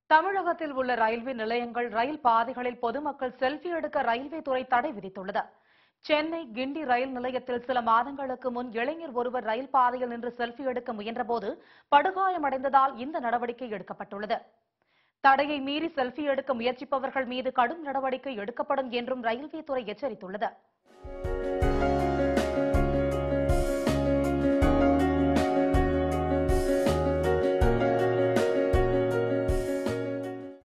தமிழகத்தில் உள்ள ரயில்வே நிலையங்கள், ரயில் பாதைகளில் பொதுமக்கள் செல்ஃபி எடுக்க ரயில்வே துறை தடை விதித்துள்ளது. சென்னை கிண்டி ரயில் நிலையத்தில் சில மாதங்களுக்கு முன் இளைஞர் ஒருவர் ரயில் பாதையில் நின்று செல்ஃபி எடுக்க முயன்றபோது படுகாயமடைந்ததால் இந்த நடவடிக்கை எடுக்கப்பட்டுள்ளது. தடையை மீறி செல்ஃபி எடுக்க முயற்சிப்பவர்கள் மீது கடும் நடவடிக்கை எடுக்கப்படும் என்றும் ரயில்வே துறை எச்சரித்துள்ளது.